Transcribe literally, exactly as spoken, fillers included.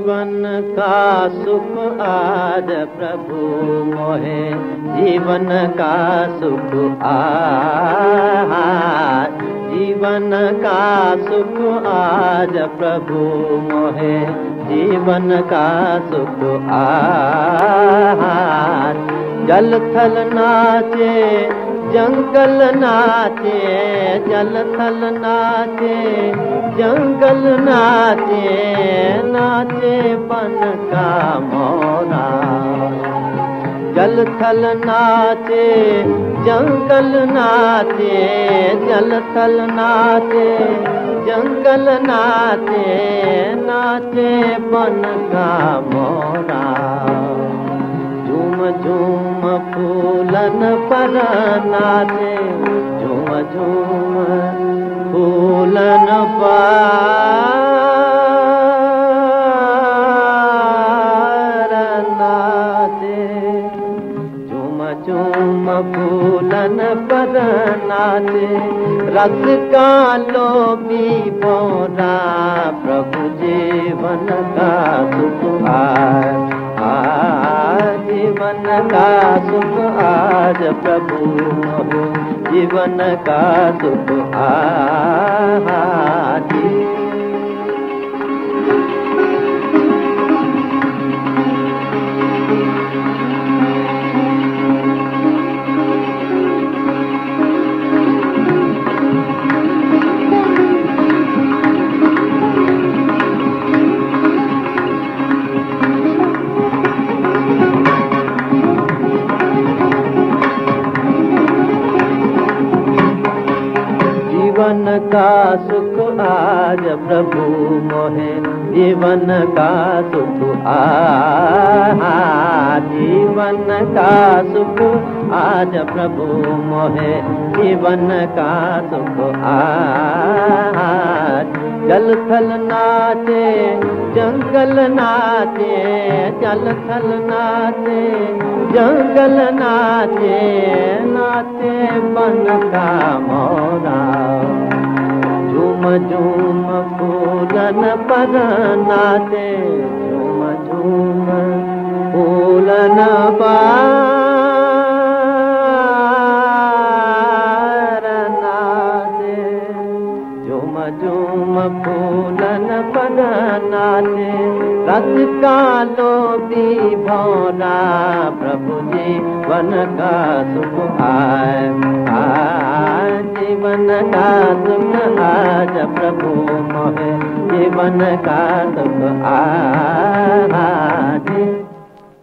जीवन का सुख आज प्रभु मोहे, जीवन का सुख आज, जीवन का सुख आज प्रभु मोहे, जीवन का सुख आज। जल थल नाचे जंगल नाचे, जल थल नाचे जंगल नाचे, नाचे बन का मोरा। जल थल नाचे जंगल नाचे, जल थल नाचे जंगल नाचे, नाचे बन का मोरा। झूम झूम फूलन पर नाचे, झूम झूम फूलन पर नाचे, झूम झूम फूलन पर नाचे। रस का लोभी मोरा प्रभु जीवन का सुख आज, जीवन का सुख आज प्रभु मोहे, जीवन का सुख आज। जीवन का सुख आज प्रभु मोहे, जीवन का सुख आज, जीवन का सुख आज प्रभु मोहे, जीवन का सुख आज। जल थल नाचे जंगल नाचे, जल थल नाचे जंगल नाचे, नाचे बन का मोरा। झूम झूम फूलन पर नाचे, झूम झूम फूलन पर नाचे, झूम झूम फूलन पर नाचे। रस का लोभी भोला प्रभु जीवन का सुख आए, जीवन का सुख आज प्रभु मोहे, जीवन का सुख आज।